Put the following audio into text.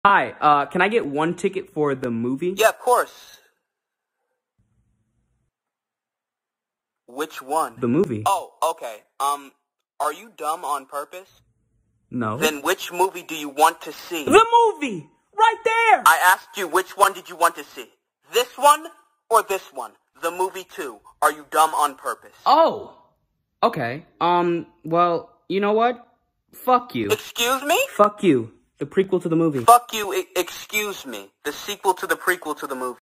Hi, can I get one ticket for the movie? Yeah, of course. Which one? The movie. Oh, okay. Are you dumb on purpose? No. Then which movie do you want to see? The movie! Right there! I asked you which one did you want to see? This one or this one? The movie 2. Are you dumb on purpose? Oh! Okay, well, you know what? Fuck you. Excuse me? Fuck you. The prequel to the movie. Fuck you, excuse me. The sequel to the prequel to the movie.